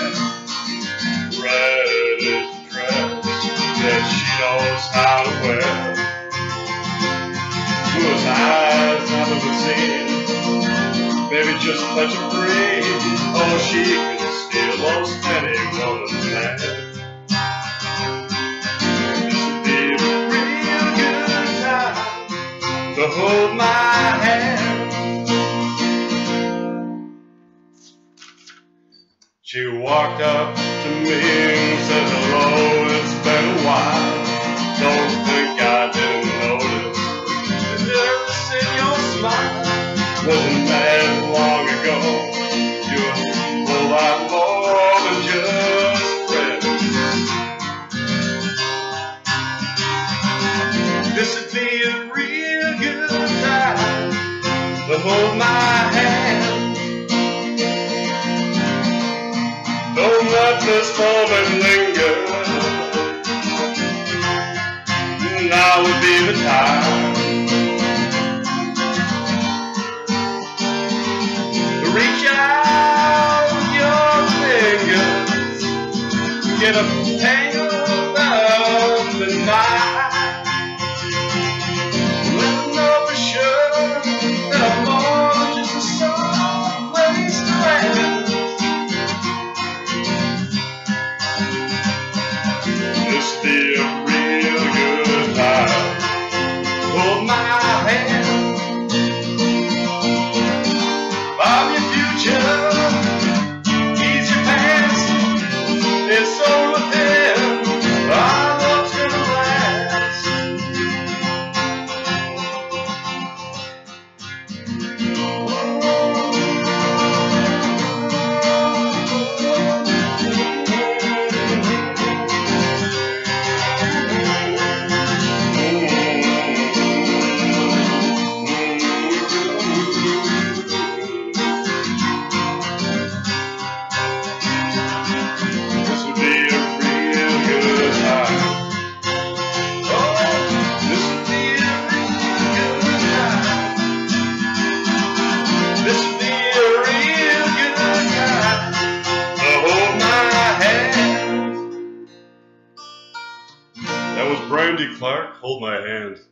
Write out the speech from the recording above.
Red is the dress that she knows how to wear. Those eyes I've never seen, baby, just touch and breathe. Oh, she can steal most anyone's man. This would be a real good time to hold my hand. She walked up to me and said, hello, it's been a while. Don't think I didn't notice the difference in your smile. Wasn't that long ago? You're a whole lot more than just friends. This would be a real good time to hold my hand. Don't let this moment linger. Now would be the time to reach out with your fingers, get a tangle of love in mine. Let them know for sure that I'm more than just a soft place to land. This be a real good time. Hold my hand. Bob your future, ease your past. It's all within. Our love's gonna last. That was Brandy Clark, Hold My Hand.